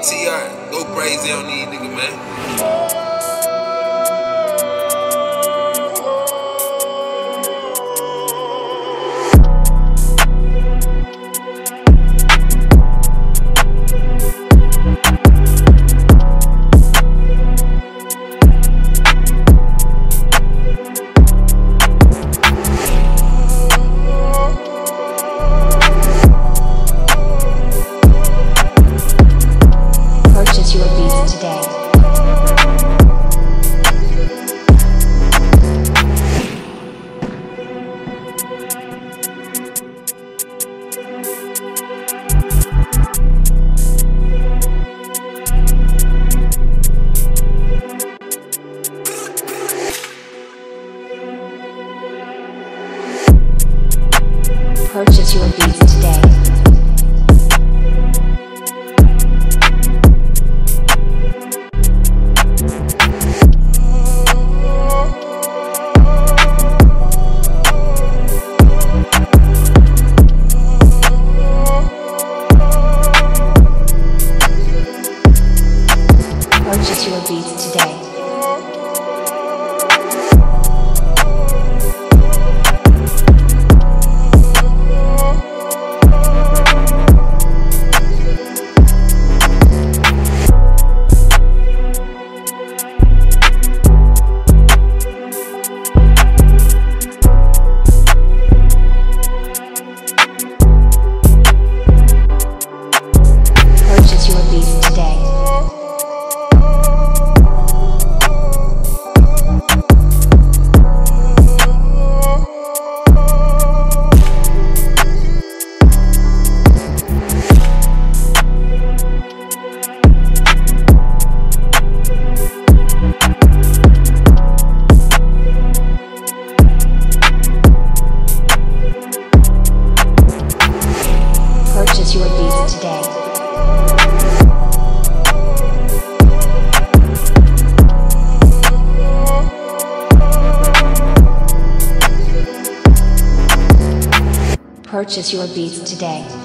T.I. Go crazy on these niggas, man. Purchase your beats today. Purchase your beats today. Purchase your beats today. Purchase your beats today. Purchase your beats today. Purchase your beats today.